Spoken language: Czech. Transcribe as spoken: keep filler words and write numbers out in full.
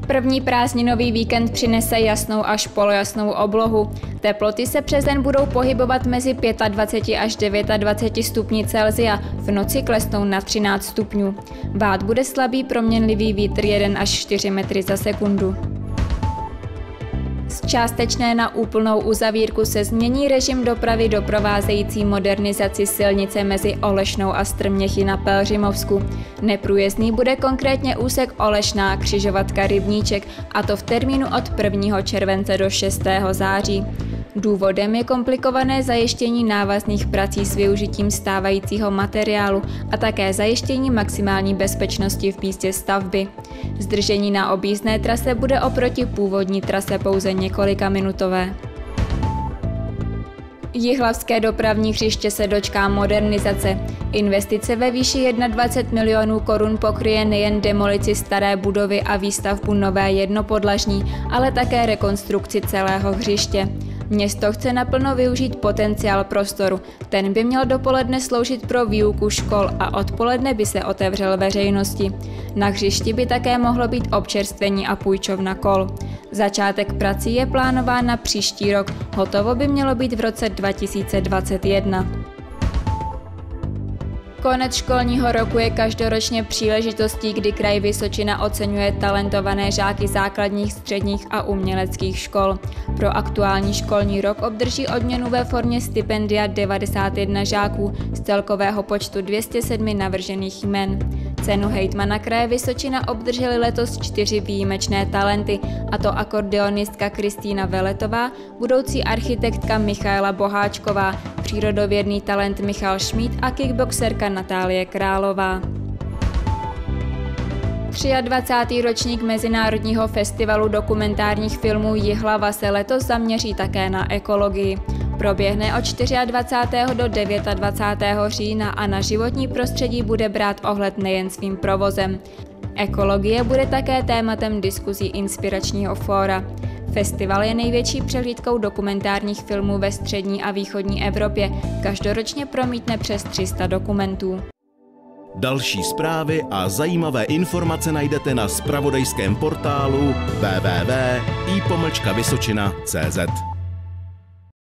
První prázdninový víkend přinese jasnou až polojasnou oblohu. Teploty se přes den budou pohybovat mezi dvacet pět až dvacet devět stupni Celsia, v noci klesnou na třináct stupňů. Vát bude slabý proměnlivý vítr jeden až čtyři metry za sekundu. Z částečné na úplnou uzavírku se změní režim dopravy doprovázející modernizaci silnice mezi Olešnou a Strměchy na Pelhřimovsku. Neprůjezdný bude konkrétně úsek Olešná křižovatka Rybníček, a to v termínu od prvního července do šestého září. Důvodem je komplikované zajištění návazných prací s využitím stávajícího materiálu a také zajištění maximální bezpečnosti v místě stavby. Zdržení na objízdné trase bude oproti původní trase pouze několika minutové. Jihlavské dopravní hřiště se dočká modernizace. Investice ve výši dvacet jedna milionů korun pokryje nejen demolici staré budovy a výstavbu nové jednopodlažní, ale také rekonstrukci celého hřiště. Město chce naplno využít potenciál prostoru. Ten by měl dopoledne sloužit pro výuku škol a odpoledne by se otevřel veřejnosti. Na hřišti by také mohlo být občerstvení a půjčovna kol. Začátek prací je plánován na příští rok, hotovo by mělo být v roce dva tisíce dvacet jedna. Konec školního roku je každoročně příležitostí, kdy kraj Vysočina oceňuje talentované žáky základních, středních a uměleckých škol. Pro aktuální školní rok obdrží odměnu ve formě stipendia devadesát jedna žáků z celkového počtu dvě stě sedm navržených jmen. Cenu hejtmana kraje Vysočina obdrželi letos čtyři výjimečné talenty, a to akordeonistka Kristýna Veletová, budoucí architektka Michaela Boháčková, přírodovědný talent Michal Šmíd a kickboxerka Natálie Králová. dvacátý třetí ročník Mezinárodního festivalu dokumentárních filmů Jihlava se letos zaměří také na ekologii. Proběhne od dvacátého čtvrtého do dvacátého devátého října a na životní prostředí bude brát ohled nejen svým provozem. Ekologie bude také tématem diskuzí Inspiračního fóra. Festival je největší přehlídkou dokumentárních filmů ve střední a východní Evropě. Každoročně promítne přes tři sta dokumentů. Další zprávy a zajímavé informace najdete na zpravodajském portálu w w w tečka i pomlčka vysočina tečka cé zet.